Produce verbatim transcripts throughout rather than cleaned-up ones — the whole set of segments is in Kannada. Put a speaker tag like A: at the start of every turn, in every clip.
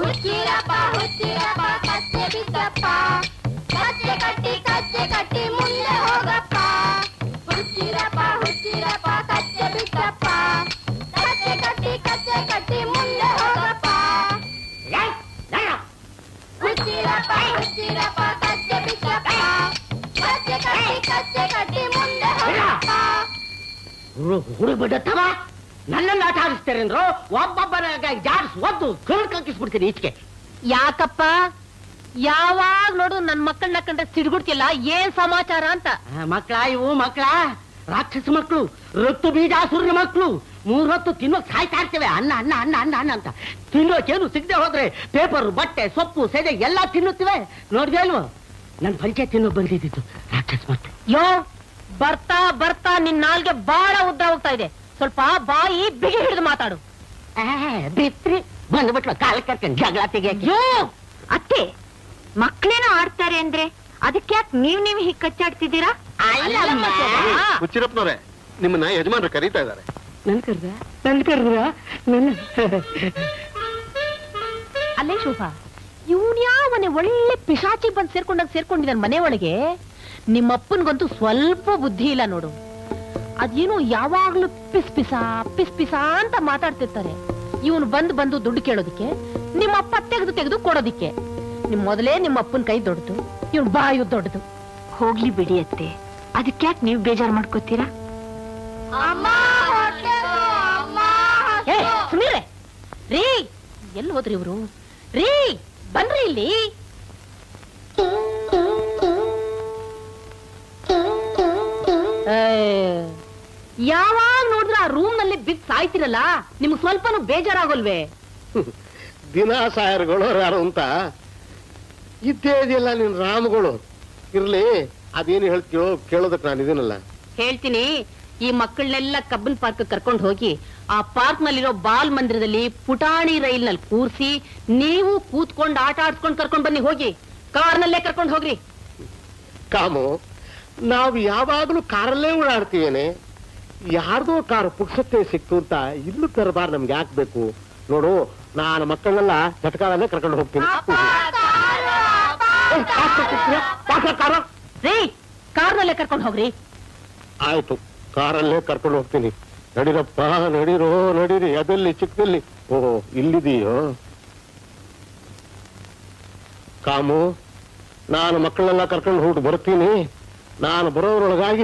A: ಹುಚ್ಚಿರಪ್ಪ ಹುಚ್ಚಿರಪ್ಪ ಕಚ್ಚೆ ಬಿದ್ದಪ್ಪ ಕಚ್ಚೆ ಕಟ್ಟಿ ಕಚ್ಚೆ ಕಟ್ಟಿ ಮುಂದೆ ಹೋಗಪ್ಪ ಹುಚ್ಚಿರಪ್ಪ ಹುಚ್ಚಿರಪ್ಪ ಕಚ್ಚೆ ಬಿದ್ದಪ್ಪ ಕಚ್ಚೆ ಕಟ್ಟಿ ಕಚ್ಚೆ ಕಟ್ಟಿ ಮುಂದೆ ಹೋಗಪ್ಪ ಹುಚ್ಚಿರಪ್ಪ ಹುಚ್ಚಿರಪ್ಪ ಕಚ್ಚೆ ಬಿದ್ದಪ್ಪ ಕಚ್ಚೆ ಕಟ್ಟಿ ಕಚ್ಚೆ ಕಟ್ಟಿ ಮುಂದೆ ಹೋಗಪ್ಪ
B: ಹುಡುಗಬಿಡತ್ತವ ನನ್ನನ್ನು ಆಟ ಆಡಿಸ್ತಾರೆ ಅಂದ್ರು ಒಬ್ಬೊಬ್ಬರ ಜಾಡ್ಸ್ ಒದ್ದು ಕಳ್ ಕಕ್ಕಿಸ್ಬಿಡ್ತೀನಿ ಈಚೆಗೆ.
C: ಯಾಕಪ್ಪ ಯಾವಾಗ ನೋಡು ನನ್ ಮಕ್ಕಳನ್ನ ಕಂಡ್ರೆ ಸಿಡ್ಗುಡ್ತಿಲ್ಲ, ಏನ್ ಸಮಾಚಾರ ಅಂತ?
B: ಮಕ್ಕಳ ಇವು ಮಕ್ಕಳ ರಾಕ್ಷಸ ಮಕ್ಕಳು, ರಕ್ತು ಬೀಜಾಸುರ ಮಕ್ಕಳು. ಮೂರ್ ಹೊತ್ತು ತಿನ್ನೋಕ್ ಸಾಯ್ತಾ ಇರ್ತೇವೆ, ಅನ್ನ ಅನ್ನ ಅನ್ನ ಅನ್ನ ಅನ್ನ ಅಂತ. ತಿನ್ನೋಕೇನು ಸಿಗದೆ ಹೋದ್ರೆ ಪೇಪರ್ ಬಟ್ಟೆ ಸೊಪ್ಪು ಸೆದೆ ಎಲ್ಲಾ ತಿನ್ನುತ್ತಿವೆ. ನೋಡ್ದೆ ಅಲ್ವ ನನ್ ಪಂಚಾಯತ್ ತಿನ್ನೋ ಬಂದಿದ್ದು ರಾಕ್ಷಸ ಮಕ್ಕಳು.
C: ಯೋ ಬರ್ತಾ ಬರ್ತಾ ನಿನ್ ನಾಲ್ಗೆ ಬಾಳ ಉದ್ದ ಹೋಗ್ತಾ ಇದೆ, ಸ್ವಲ್ಪ ಬಾಯಿ ಬಿಗಿ ಹಿಡಿದು ಮಾತಾಡು.
B: ಬಿತ್ರಿ ಬಂದ್ಬಿಟ್ಲು ಕಾಲ ಕರ್ಕೊಂಡು ಜಗಳ ತೆಗಿಯೋ.
D: ಅತ್ತೆ ಮಕ್ಳೇನೋ ಆಡ್ತಾರೆ ಅಂದ್ರೆ ಅದಕ್ಕೆ ಯಾಕೆ ನೀವ್ ನೀವ್ ಹೀಗ್ ಕಚ್ಚಾಡ್ತಿದ್ದೀರಾ?
E: ಹುಚ್ಚಿರಪ್ಪನವ್ರೆ, ನಿಮ್ಮನ್ನ ಯಜಮಾನ್ರು ಕರೀತಾ ಇದ್ದಾರೆ.
B: ನನ್ ಕರ್ದ ನನ್ ಕರ್ದ ನನ್ನ
C: ಅಲ್ಲೇ ಶೋಭಾ, ಇವನ್ ಯಾವನೆ ಒಳ್ಳೆ ಪಿಶಾಚಿ ಬಂದ್ ಸೇರ್ಕೊಂಡಾಗ ಸೇರ್ಕೊಂಡಿದ್ದಾನೆ ಮನೆ ಒಳಗೆ. ನಿಮ್ಮಪ್ಪನ್ಗಂತೂ ಸ್ವಲ್ಪ ಬುದ್ಧಿ ಇಲ್ಲ ನೋಡು. ಅದೇನೋ ಯಾವಾಗ್ಲೂ ಪಿಸ್ ಪಿಸ ಪಿಸ್ ಪಿಸ ಅಂತ ಮಾತಾಡ್ತಿರ್ತಾರೆ. ಇವನು ಬಂದು ಬಂದು ದುಡ್ಡು ಕೇಳೋದಿಕ್ಕೆ, ನಿಮ್ಮಪ್ಪ ತೆಗೆದು ತೆಗೆದು ಕೊಡೋದಿಕ್ಕೆ. ನಿಮ್ ಮೊದಲೇ ನಿಮ್ಮ ಅಪ್ಪನ ಕೈ ದೊಡ್ಡದು, ಇವನ್ ಬಾಯು ದೊಡ್ಡದು.
D: ಹೋಗ್ಲಿ ಬಿಡಿ ಅತ್ತೆ, ಅದಕ್ಕೆ ಯಾಕೆ ನೀವ್ ಬೇಜಾರ್ ಮಾಡ್ಕೋತೀರಾ?
C: ಏ ಸುಮೀರೆ ರೀ, ಎಲ್ಲಿ ಹೋದ್ರಿ ಇವ್ರು? ರೀ ಬನ್ರಿ ಇಲ್ಲಿ. ಯಾವಾಗ ನೋಡಿದ್ರ ಆ ರೂಮ್ ನಲ್ಲಿ ಬಿದ್ದು ಸಾಯ್ತಿರಲ್ಲ, ನಿಮ್ಗೆ ಸ್ವಲ್ಪನೂ ಬೇಜಾರಾಗಲ್ವೇ?
E: ದಿನ ಸಾಯರ್ಗಳು ಯಾರು ಅಂತ ಇದ್ದೇ ಇದೆಯಲ್ಲ ನಿನ್ ರಾಮಗಳು. ಇರ್ಲಿ, ಅದೇನು ಹೇಳ್ತೀಯೋ ಕೇಳೋದಕ್ ನಾನು ಇದೀನಲ್ಲ.
C: ಹೇಳ್ತೀನಿ. ಈ ಮಕ್ಕಳನ್ನೆಲ್ಲ ಕಬ್ಬನ್ ಪಾರ್ಕ್ ಕರ್ಕೊಂಡು ಹೋಗಿ ಆ ಪಾರ್ಕ್ ನಲ್ಲಿರೋ ಬಾಲ್ ಮಂದಿರದಲ್ಲಿ ಪುಟಾಣಿ ರೈಲ್ ನಲ್ಲಿ ಕೂರ್ಸಿ ನೀವು ಕೂತ್ಕೊಂಡು ಆಟ ಆಡ್ಸ್ಕೊಂಡು ಕರ್ಕೊಂಡ್ ಬನ್ನಿ. ಹೋಗಿ ಕಾರ್ನಲ್ಲೇ ಕರ್ಕೊಂಡು ಹೋಗ್ರಿ.
E: ಕಾಮು, ನಾವು ಯಾವಾಗ್ಲೂ ಕಾರಲ್ಲೇ ಓಡಾಡ್ತೀವೇನೆ. ಯಾರ್ದೋ ಕಾರು ಪುಕ್ಸತ್ತೆ ಸಿಕ್ತು ಅಂತ ಇಲ್ಲೂ ತರಬಾರ್ ನಮ್ಗೆ ಯಾಕ್ಬೇಕು? ನೋಡು, ನಾನು ಮಕ್ಕಳನ್ನೆಲ್ಲ ಜಟಕಾಲಲ್ಲೇ ಕರ್ಕೊಂಡು ಹೋಗ್ತೀನಿ.
C: ರೀ ಕಾರ್ನಲ್ಲೇ ಕರ್ಕೊಂಡು ಹೋಗ್ರಿ.
E: ಆಯ್ತು, ಕಾರಲ್ಲೇ ಕರ್ಕೊಂಡು ಹೋಗ್ತೀನಿ. ನಡೀರಪ್ಪ, ನಡೀರೋ ನಡೀರಿ. ಅದೆಲ್ಲಿ ಚಿಕ್ಕದಲ್ಲಿ? ಓಹೋ, ಇಲ್ಲಿದೆಯೋ? ಕಾಮು, ನಾನು ಮಕ್ಕಳೆಲ್ಲ ಕರ್ಕೊಂಡು ಹೋಗಿ ಬರ್ತೀನಿ. ನಾನು ಬರೋದ್ರೊಳಗಾಗಿ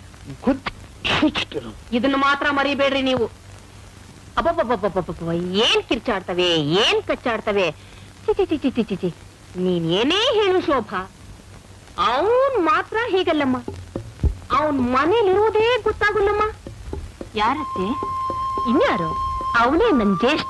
C: ಇದನ್ನು ಮಾತ್ರ ಮರಿಬೇಡ್ರಿ ನೀವು. ಅಬ್ಬಬ್ಬಬ್ಬಬ್ಬಬ್ಬ, ಏನ್ ಕಿರ್ಚಾಡ್ತವೆ, ಏನ್ ಕಚ್ಚಾಡ್ತವೆ. ಚಿಚಿ ಚಿಚಿ ಚಿಚಿ ಚಿ ನೀನ್ ಏನೇ ಹೇಳು ಶೋಭಾ, ಅವನ್ ಮಾತ್ರ ಹೀಗಲ್ಲಮ್ಮ. ಅವನ್ ಮನೇಲಿರುವುದೇ ಗೊತ್ತಾಗಲ್ಲಮ್ಮ.
D: ಯಾರತ್ತೆ?
C: ಇನ್ಯಾರು? ಅವನೇ ನನ್ ಜ್ಯೇಷ್ಠ.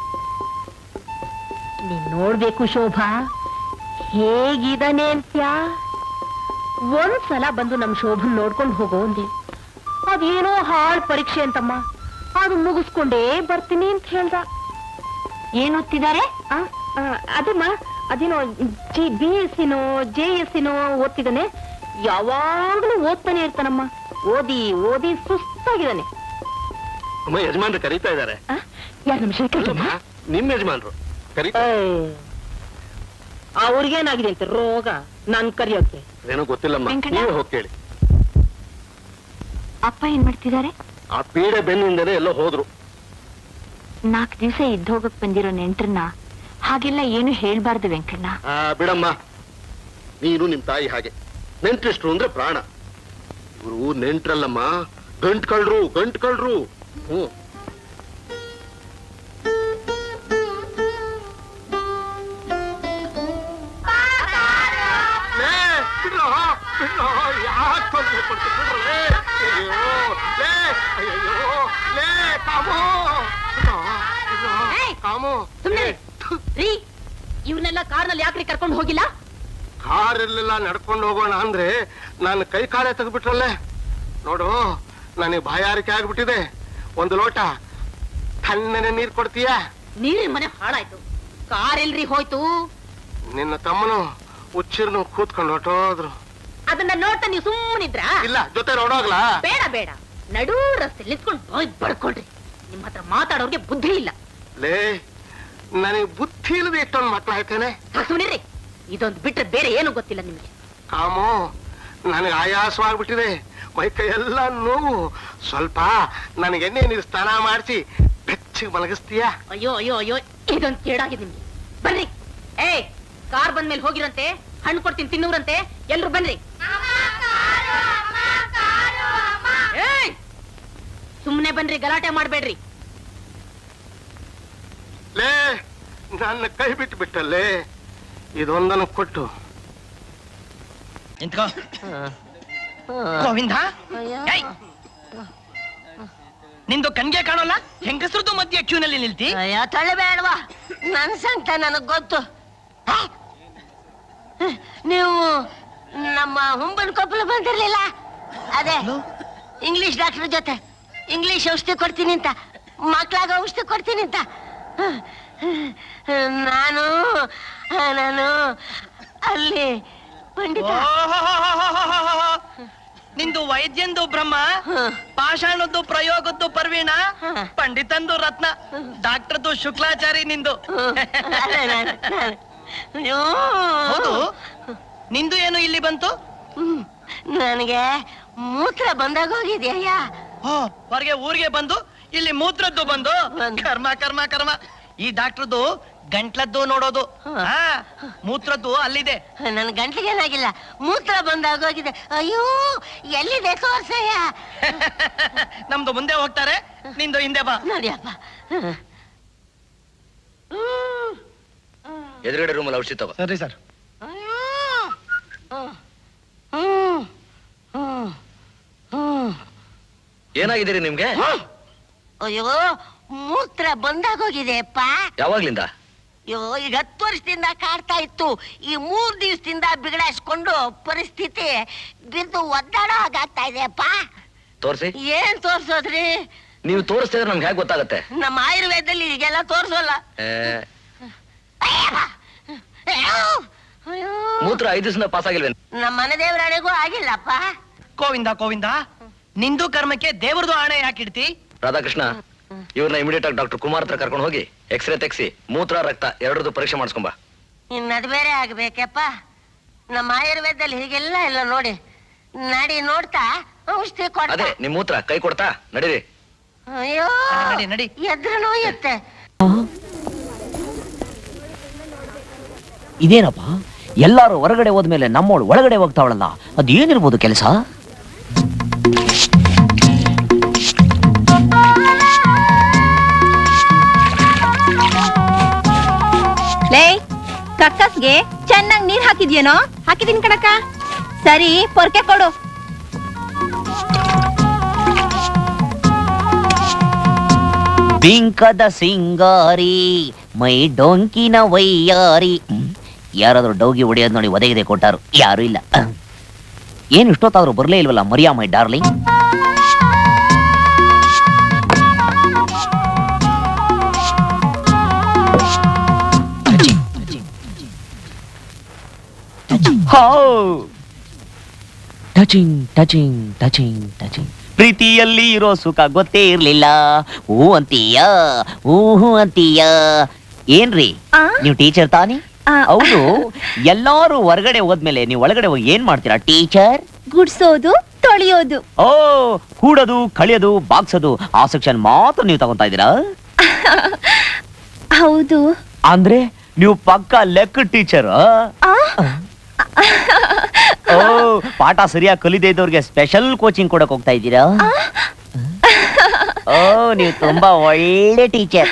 C: ನೀನ್ ನೋಡ್ಬೇಕು ಶೋಭಾ, ಹೇಗಿದಾನೆ ಅಂತ್ಯಾ. ಒಂದ್ಸಲ ಬಂದು ನಮ್ ಶೋಭನ್ ನೋಡ್ಕೊಂಡು ಹೋಗೋ ಅಂದೆ. ಅದೇನೋ ಹಾಳ್ ಪರೀಕ್ಷೆ ಅಂತಮ್ಮ, ಅದು ಮುಗಿಸ್ಕೊಂಡೇ ಬರ್ತೀನಿ ಅಂತ ಹೇಳ್ದ.
D: ಏನ್ ಓದ್ತಿದ್ದಾರೆ?
C: ಅದಮ್ಮ, ಅದೇನೋ ಜಿ ಬಿ ಎಸ್ ಸಿನೋ ಜೆ ಎಸ್ ಸಿನೋ ಓದ್ತಿದ್ದಾನೆ. ಯಾವಾಗ್ಲೂ ಓದ್ತಾನೆ ಇರ್ತಾನಮ್ಮ. ಓದಿ ಓದಿ ಸುಸ್ತಾಗಿದ್ದಾನೆ.
E: ಅಮ್ಮ, ಯಜಮಾನ್ರು ಕರೀತಾ ಇದ್ದಾರೆ.
C: ಯಾರು ನಮ್ ಶೇಖರ್?
E: ನಿಮ್ ಯಜಮಾನ್ರು ಕರೀತಾ.
C: ಅವ್ರಿಗೇನಾಗಿದೆ ಅಂತ ರೋಗ ನನ್ ಕರಿಯೋಕೆ?
E: ಏನೋ ಗೊತ್ತಿಲ್ಲಮ್ಮ, ನೀವು ಹೋಗಿ ಕೇಳಿ.
D: ಅಪ್ಪ ಏನ್ ಮಾಡ್ತಿದ್ದಾರೆ?
E: ಆ ಪೀಡೆ ಬೆನ್ನಿಂದಲೇ ಎಲ್ಲೋ ಹೋದ್ರು.
D: ನಾಲ್ಕು ದಿವಸ ಇದ್ದು ಹೋಗಕ್ ಬಂದಿರೋ ನೆಂಟ್ರನ್ನ ಹಾಗೆಲ್ಲ ಏನು ಹೇಳ್ಬಾರ್ದು ವೆಂಕಣ್ಣ.
E: ಬಿಡಮ್ಮ, ನೀನು ನಿಮ್ ತಾಯಿ ಹಾಗೆ. ನೆಂಟ್ರಿಷ್ಟ್ರು ಅಂದ್ರೆ ಪ್ರಾಣ. ಇವರು ನೆಂಟ್ರಲ್ಲಮ್ಮ, ಗಂಟ್ ಕಳ್ರು ಗಂಟ್ ಕಳ್ರು. ಹ್ಮ್
C: ಇವ್ರನ್ನೆಲ್ಲ ಕಾರ್ನಲ್ಲಿ ಯಾಕ್ರಿ ಕರ್ಕೊಂಡು ಹೋಗಿಲ್ಲ?
E: ಕಾರಲ್ಲೆಲ್ಲ ನಡ್ಕೊಂಡು ಹೋಗೋಣ ಅಂದ್ರೆ ನಾನು ಕೈ ಕಾಲೇ ತೆಗ್ಬಿಟ್ರಲ್ಲೇ. ನೋಡು, ನನಗೆ ಬಾಯಾರಿಕೆ ಆಗ್ಬಿಟ್ಟಿದೆ. ಒಂದು ಲೋಟ ತಣ್ಣನೆ ನೀರ್ ಕೊಡ್ತೀಯಾ?
C: ನೀರಿನ ಮನೆ ಹಾಳಾಯ್ತು, ಕಾರ್ ಎಲ್ರಿ ಹೋಯ್ತು?
E: ನಿನ್ನ ತಮ್ಮನು ಹುಚ್ಚಿರ್ನು ಕೂತ್ಕೊಂಡು ಹೊಟ್ಟೋದ್ರು.
C: ಅದನ್ನ ನೋಡ್ತಾ ನೀವು ಸುಮ್ಮನಿದ್ರ?
E: ಇಲ್ಲ, ಜೊತೆ ನೋಡೋಗ್ಲಾ?
C: ಬೇಡ ಬೇಡ, ನಡೂ ರಸ್ತೆ ನಿಂತ್ಕೊಂಡು ಬಾಯ್ ಬಡ್ಕೊಳ್ರಿ. ನಿಮ್ಮ ಹತ್ರ ಮಾತಾಡೋರ್ಗೆ ಬುದ್ಧಿ ಇಲ್ಲ.
E: ಲೇ, ನನಗೆ ಬುದ್ಧಿ ಇಲ್ಲದೆ ಎಷ್ಟೊಂದು ಮಕ್ಕಳಾಯ್ತೇನೆ.
C: ಸುಮ್ನಿರ್ರಿ, ಇದೊಂದು ಬಿಟ್ರೆ ಬೇರೆ ಏನು ಗೊತ್ತಿಲ್ಲ ನಿಮಗೆ.
E: ಕಾಮು, ನನಗೆ ಆಯಾಸವಾಗ್ಬಿಟ್ಟಿದೆ, ಮೈ ಕೈ ಎಲ್ಲ ನೋವು. ಸ್ವಲ್ಪ ನನಗೆ ಎಣ್ಣೆ ನೀರು ಸ್ನಾನ ಮಾಡಿಸಿ ಬೆಚ್ಚಿಗೆ ಮಲಗಿಸ್ತೀಯಾ?
C: ಅಯ್ಯೋ ಅಯ್ಯೋ ಅಯ್ಯೋ, ಇದೊಂದು ಕೇಡಾಗಿದೆ ನಿಮ್ಗೆ. ಬನ್ರಿ, ಏ ಕಾರ್ ಬಂದ್ಮೇಲೆ ಹೋಗಿರಂತೆ, ಹಣ್ಣು ಕೊಡ್ತೀನಿ ತಿನ್ನೂರಂತೆ, ಎಲ್ರು ಬನ್ರಿ. ಏಯ್ ಸುಮ್ನೆ ಬನ್ರಿ, ಗಲಾಟೆ ಮಾಡ್ಬೇಡ್ರಿ.
E: ಲೇ, ನನ್ನ ಕೈ ಬಿಟ್ಟು ಬಿಟ್ಟಲ್ಲೇ, ಇದೊಂದನ್ನು ಕೊಟ್ಟು
F: ನಿಂತ್ಕೋ. ಗೋವಿಂದ, ನಿಂದು ಕಣ್ಗೆ ಕಾಣೋಲ್ಲ, ಹೆಂಗಸರದು ಮಧ್ಯೆ ಕ್ಯೂನಲ್ಲಿ ನಿಲ್ತಿ.
B: ಅಯ್ಯೋ ತಳ್ಳಬೇಡವಾ, ನನ್ ಸಂಕಟ ನನಗ್ ಗೊತ್ತು. ನೀವು ನಮ್ಮ ಹುಂಬನ್ ಕೊಪ್ಪಳ ಬಂದಿರ್ಲಿಲ್ಲ, ಅದೇ ಇಂಗ್ಲಿಷ್ ಡಾಕ್ಟರ್ ಜೊತೆ ಇಂಗ್ಲಿಷ್ ಔಷಧಿ ಕೊಡ್ತೀನಿ ಅಂತ, ಮಕ್ಳಾಗ ಔಷಧಿ ಕೊಡ್ತೀನಿ ಅಂತ. ನಾನು ನಾನು ಅಲ್ಲಿ ಪಂಡಿತ.
F: ನಿಂದು ವೈದ್ಯಂದು ಬ್ರಹ್ಮ, ಪಾಷಾಣದ್ದು ಪ್ರಯೋಗದ್ದು ಪರ್ವೀಣ, ಪಂಡಿತಂದು ರತ್ನ, ಡಾಕ್ಟರ್ದು ಶುಕ್ಲಾಚಾರಿ ನಿಂದು. ಹೌದು, ನಿಂದು ಏನು ಇಲ್ಲಿ ಬಂತು?
B: ನನಗೆ ಮೂತ್ರ ಬಂದಾಗ ಹೋಗಿದ್ಯಯ್ಯ.
F: ಹೊರಗೆ ಊರಿಗೆ ಬಂದು ಇಲ್ಲಿ ಮೂತ್ರದ್ದು ಬಂದು, ಕರ್ಮ ಕರ್ಮ ಕರ್ಮ. ಈ ಡಾಕ್ಟರ್ದು ಗಂಟ್ಲದ್ದು ನೋಡೋದು, ಮೂತ್ರದ್ದು ಅಲ್ಲಿದೆ.
B: ನನ್ ಗಂಟ್ಲಿಗೆ ಏನಾಗಿಲ್ಲ, ಮೂತ್ರ ಬಂದಾಗ ಹೋಗಿದೆ. ಅಯ್ಯೋ ಎಲ್ಲಿದೆ ತೋರ್ಸಯ್ಯ.
F: ನಮ್ದು ಮುಂದೆ ಹೋಗ್ತಾರೆ, ನಿಂದು ಹಿಂದೆ ಬಾ.
B: ನೋಡಿಯಪ್ಪ,
G: ಎದುರುಗಡೆ ರೂಮಲ್ಲಿ ಔಷಧಿ ತಗೋ.
F: ಸರಿ ಸರ್.
G: ಏನಾಗಿದ್ದೀರಿ ನಿಮ್ಗೆ?
B: ಅಯ್ಯೋ ಮೂತ್ರ ಬಂದಾಗ ಹೋಗಿದೆ ಅಪ್ಪ.
G: ಯಾವಾಗ್ಲಿಂದ?
B: ಅಯ್ಯೋ ಈಗ ಹತ್ತು ವರ್ಷದಿಂದ ಕಾಡ್ತಾ ಇತ್ತು. ಈ ಮೂರ್ ದಿವಸದಿಂದ ಬಿಗಡಾಯಿಸ್ಕೊಂಡು ಪರಿಸ್ಥಿತಿ ಬಿದ್ದು ಒದ್ದಾಡೋ ಹಾಗಾಗ್ತಾ ಇದೆ ಅಪ್ಪ.
G: ತೋರ್ಸಿ.
B: ಏನ್ ತೋರ್ಸೋದ್ರಿ?
G: ನೀವು ತೋರಿಸ್ತಿದ್ರೆ ನಮ್ಗೆ ಹೇಗೆ ಗೊತ್ತಾಗತ್ತೆ?
B: ನಮ್ಮ ಆಯುರ್ವೇದದಲ್ಲಿ ಈಗೆಲ್ಲ ತೋರ್ಸೋಲ್ಲ.
G: ಮೂತ್ರ ಐದು ದಿವಸ ಪಾಸ್ ಆಗಿಲ್ವೇ?
B: ನಮ್ಮ ಮನೆ ದೇವರಾಣೆಗೂ ಆಗಿಲ್ಲಪ್ಪ.
F: ಗೋವಿಂದ ಗೋವಿಂದ, ನಿಂದು ಕರ್ಮಕ್ಕೆ ದೇವ್ರದು ಆಣೆ ಯಾಕಿಡ್ತಿ?
G: ರಾಧಾಕೃಷ್ಣ, ಇವ್ರನ್ನ ಇಮಿಡಿಯೇಟ್ ಆಗಿ ಡಾಕ್ಟರ್ ಕುಮಾರ್ ಹತ್ರ ಕರ್ಕೊಂಡು ಹೋಗಿ ಎಕ್ಸ್ರೇ ತೆಗ್ಸಿ ಮೂತ್ರ ರಕ್ತ ಎರಡರದ್ದು ಪರೀಕ್ಷೆ ಮಾಡಿಸ್ಕೊಂಬ.
B: ಇನ್ನದ್ ಬೇರೆ ಆಗ್ಬೇಕಪ್ಪ. ನಮ್ಮ ಆಯುರ್ವೇದದಲ್ಲಿ ಹೀಗೆಲ್ಲ ಇಲ್ಲ ನೋಡಿ. ನಡಿ ನೋಡ್ತಾ ಔಷಧಿ ಕೊಡ.
G: ಅದೇ ನಿಮ್ ಮೂತ್ರ ಕೈ ಕೊಡ್ತಾ ನಡೀರಿ.
B: ಅಯ್ಯೋ
F: ನಡಿ ನಡಿ.
B: ಎದ್ರು ನೋಯುತ್ತೆ.
H: ಇದೇನಪ್ಪ, ಎಲ್ಲಾರು ಹೊರಗಡೆ ಹೋದ್ಮೇಲೆ ನಮ್ಮೋಳು ಒಳಗಡೆ ಹೋಗ್ತಾವಳಲ್ಲ, ಅದೇನಿರ್ಬೋದು ಕೆಲಸ?
D: ಲೇ, ಕಕ್ಕಸ್ಗೆ ಚೆನ್ನಾಗಿ ನೀರ್ ಹಾಕಿದ್ಯೇನೋ? ಹಾಕಿದೀನಿ ಕಣಕ್ಕ. ಸರಿ, ಪೊರ್ಕೆ ಕೊಡು.
H: ಬಿಂಕದ ಸಿಂಗಾರಿ ಮೈ ಡೊಂಕಿನ ವೈಯಾರಿ. ಯಾರಾದ್ರೂ ಡೌಗಿ ಹೊಡೆಯೋದ್ ನೋಡಿ ಒದಗಿದೆ ಕೊಟ್ಟಾರು, ಯಾರು ಇಲ್ಲ. ಏನ್ ಇಷ್ಟೊತ್ತಾದ್ರು ಬರ್ಲೇ ಇಲ್ವಲ್ಲ ಮರಿಯಾ my darling? Touching touching touching touching. ಪ್ರೀತಿಯಲ್ಲಿ ಇರೋ ಸುಖ ಗೊತ್ತೇ ಇರ್ಲಿಲ್ಲ. ಹೂ ಅಂತೀಯ, ಹೂ ಅಂತೀಯ. ಏನ್ರಿ ನೀವು ಟೀಚರ್ ತಾನೇ? ಹೌದು. ಎಲ್ಲಾರು ಹೊರಗಡೆ ಹೋದ್ಮೇಲೆ ನೀವು ಒಳಗಡೆ ಹೋಗಿ ಏನ್ ಮಾಡ್ತೀರಾ ಟೀಚರ್?
D: ಗುಡ್ಸೋದು, ತೊಳೆಯೋದು.
H: ಓ, ಕೂಡೋದು, ಕಳಿಯೋದು, ಬಾಗ್ಸೋದು ಆ ಸೆಕ್ಷನ್ ಮಾತ್ರ ನೀವು ತಗೊಂತಾ ಇದ್ದೀರಾ?
D: ಹೌದು.
H: ಅಂದ್ರೆ ನೀವು ಪಕ್ಕ ಲೆಕ್ಕ ಟೀಚರ್. ಓ, ಪಾಠ ಸರಿಯಾಗಿ ಕಲಿದೇ ಇದ್ದವ್ರಿಗೆ ಸ್ಪೆಷಲ್ ಕೋಚಿಂಗ್ ಕೊಡಕ್ ಹೋಗ್ತಾ ಇದ್ದೀರಾ? ಓ, ನೀವು ತುಂಬಾ ಒಳ್ಳೆ ಟೀಚರ್.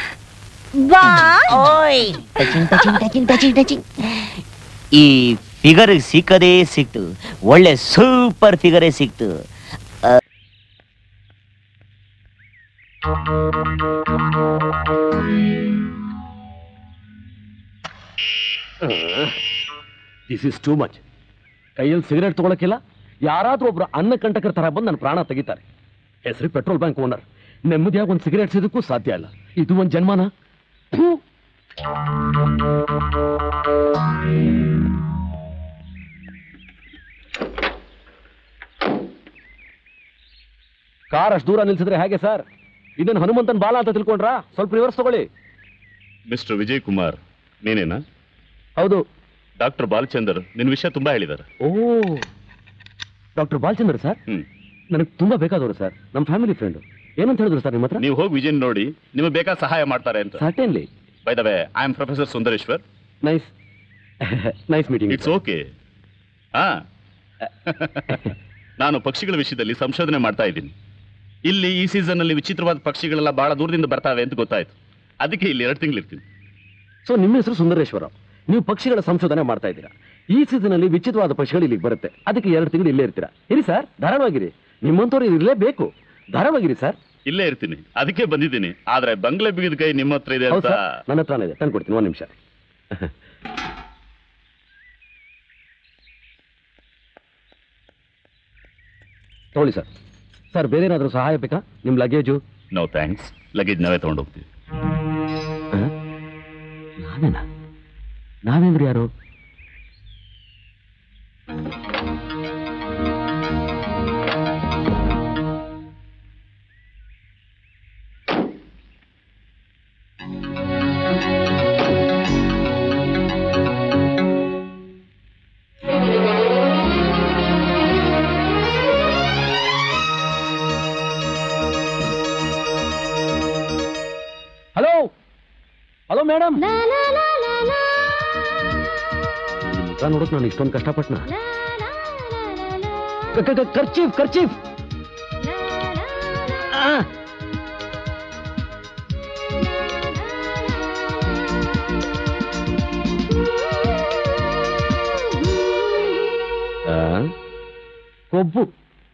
H: ಓಯ್, touching touching touching touching touching. ಈ ಫಿಗರ್ ಸಿಕ್ಕದೇ ಸಿಕ್ತು, ಒಳ್ಳೆ ಸೂಪರ್ ಫಿಗರೇ ಸಿಕ್ತು.
I: This is too much. ಕೈಯಲ್ಲಿ ಸಿಗರೇಟ್ ತಗೊಳಕಿಲ್ಲ, ಯಾರಾದ್ರೂ ಒಬ್ರು ಅನ್ನ ಕಂಟಕರ ತರ ಬಂದು ನನ್ನ ಪ್ರಾಣ ತೆಗಿತಾರೆ. ಹೆಸರು ಪೆಟ್ರೋಲ್ ಬ್ಯಾಂಕ್ ಓನರ್, ನೆಮ್ಮದಿಯಾಗಿ ಒಂದು ಸಿಗರೇಟ್ ಸಿಗೋಕ್ಕೂ ಸಾಧ್ಯ ಇಲ್ಲ. ಇದು ಒಂದು ಜನ್ಮನ. ಕಾರ್ ಅಷ್ಟು ದೂರ ನಿಲ್ಸಿದ್ರೆ ಹೇಗೆ ಸರ್? ಇದನ್ನು ಹನುಮಂತನ್ ಬಾಲ ಅಂತ ತಿಳ್ಕೊಂಡ್ರಾ? ಸ್ವಲ್ಪ ರಿವರ್ಸ್ ತಗೊಳ್ಳಿ.
J: ಮಿಸ್ಟರ್ ವಿಜಯ್ ಕುಮಾರ್, ನೀನೇನಾ?
I: ಹೌದು.
J: ಡಾಕ್ಟರ್ ಬಾಲಚಂದರ್ ನಿನ್ನ ವಿಷಯ ತುಂಬಾ ಹೇಳಿದ್ದಾರೆ.
I: ಓ, ಡಾಕ್ಟರ್ ಬಾಲಚಂದರ್ ಸರ್ ನನಗೆ ತುಂಬಾ ಬೇಕಾದವರು ಸರ್, ನಮ್ಮ ಫ್ಯಾಮಿಲಿ ಫ್ರೆಂಡ್. ಏನಂತ ಹೇಳಿದ್ರು ಸರ್ ನಿಮ್ಮ ಹತ್ರ?
J: ನೀವು ಹೋಗಿ ವಿಜಯನ್ ನೋಡಿ ನಿಮಗೆ ಬೇಕಾದ ಸಹಾಯ ಮಾಡ್ತಾರೆ ಅಂತ.
I: Certainly.
J: By the way, I am professor Sundareshwar.
I: Nice nice meeting.
J: It's okay. ಹಾ ನಾನು ಪಕ್ಷಿಗಳ ವಿಷಯದಲ್ಲಿ ಸಂಶೋಧನೆ ಮಾಡ್ತಾ ಇದ್ದೀನಿ. ಇಲ್ಲಿ ಈ ಸೀಸನ್ ಅಲ್ಲಿ ವಿಚಿತ್ರವಾದ ಪಕ್ಷಿಗಳೆಲ್ಲ ಬಹಳ ದೂರದಿಂದ ಬರ್ತಾವೆ ಅಂತ ಗೊತ್ತಾಯ್ತು. ಅದಕ್ಕೆ ಇಲ್ಲಿ ಎರಡು ತಿಂಗಳು ಇರ್ತೀನಿ.
I: ಸೊ ನಿಮ್ಮ ಹೆಸರು ಸುಂದರೇಶ್ವರ, ನೀವು ಪಕ್ಷಿಗಳ ಸಂಶೋಧನೆ ಮಾಡ್ತಾ ಇದ್ದೀರಾ. ಈ ಸೀಸನ್ ಅಲ್ಲಿ ವಿಚಿತ್ರವಾದ ಪಕ್ಷಿಗಳು ಇಲ್ಲಿಗೆ ಬರುತ್ತೆ, ಅದಕ್ಕೆ ಎರಡು ತಿಂಗಳು ಇಲ್ಲೇ ಇರ್ತೀರಾ. ಇರಿ ಸರ್, ಧಾರಾಳವಾಗಿರಿ. ನಿಮ್ಮಂತವ್ರು ಇರಲೇಬೇಕು, ಧಾರಾಳವಾಗಿರಿ ಸರ್.
J: ಇಲ್ಲೇ ಇರ್ತೀನಿ, ಅದಕ್ಕೆ ಬಂದಿದ್ದೀನಿ. ಆದ್ರೆ ಬಂಗ್ಲೆ ಬಿಗಿದ ಕೈ ನಿಮ್ಮ ಹತ್ರ ಇದೆ ಅಂತ.
I: ನನ್ನ ಹತ್ರನೇ ಇದೆ, ತಂದು ಕೊಡ್ತೀನಿ. ಒಂದು ನಿಮಿಷ. ತಗೊಳ್ಳಿ ಸರ್. ಸರ್ ಬೇರೆ ಏನಾದರೂ ಸಹಾಯ ಬೇಕಾ? ನಿಮ್ಮ ಲಗೇಜು?
J: ನೋ ಥ್ಯಾಂಕ್ಸ್, ಲಗೇಜ್ ನಾವೇ ತಗೊಂಡು ಹೋಗ್ತೀವಿ.
I: ನಾವೇನಾ? ನಾವೇಂದ್ರೆ ಯಾರು? ಹಲೋ ಹಲೋ ಮೇಡಮ್, ನೋಡಕ್ ನಾನು ಇಷ್ಟೊಂದು ಕಷ್ಟಪಟ್ನ. ಖರ್ಚೀಫ್ ಖರ್ಚೀಫ್ ಕೊಬ್ಬು.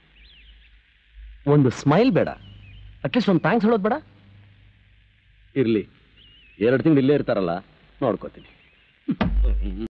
I: ಒಂದು ಸ್ಮೈಲ್ ಬೇಡ, ಅಟ್ಲೀಸ್ಟ್ ಒಂದು ಥ್ಯಾಂಕ್ಸ್ ಹೇಳೋದು ಬೇಡ? ಇರ್ಲಿ, ಎರಡು ತಿಂಗಳು ಇಲ್ಲೇ ಇರ್ತಾರಲ್ಲ, ನೋಡ್ಕೋತೀನಿ.